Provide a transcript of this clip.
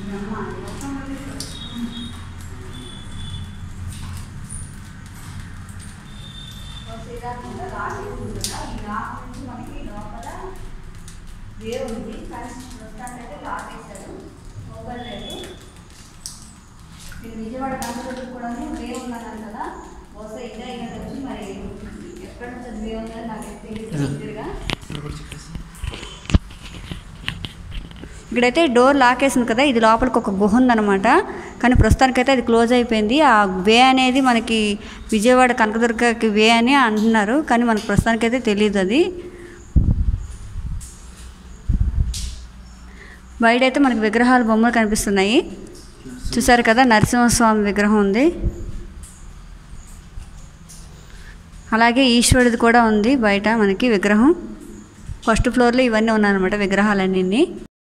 మనకి లోపల వే ఉంది కానీ ప్రస్తుతానికైతే లాక్ వేశారు, ఓపెన్ లేదు. మీరు విజయవాడ కనకదుర్గ కూడా వే ఉన్నాను కదా, బహుశా ఇదే వచ్చి మరి ఎక్కడి నుంచి వే ఉందని నాకు తెలియదుగా. ఇక్కడైతే డోర్ లాక్ వేసింది కదా, ఇది లోపలికి ఒక గుహ ఉందన్నమాట. కానీ ప్రస్తుతానికైతే అది క్లోజ్ అయిపోయింది. ఆ వే అనేది మనకి విజయవాడ కనకదుర్గకి వే అని అంటున్నారు, కానీ మనకు ప్రస్తుతానికైతే తెలియదు అది. బయట అయితే మనకి విగ్రహాలు బొమ్మలు కనిపిస్తున్నాయి, చూసారు కదా, నరసింహస్వామి విగ్రహం ఉంది, అలాగే ఈశ్వరుడిది కూడా ఉంది బయట మనకి విగ్రహం. ఫస్ట్ ఫ్లోర్లో ఇవన్నీ ఉన్నాయన్నమాట విగ్రహాలన్నీ.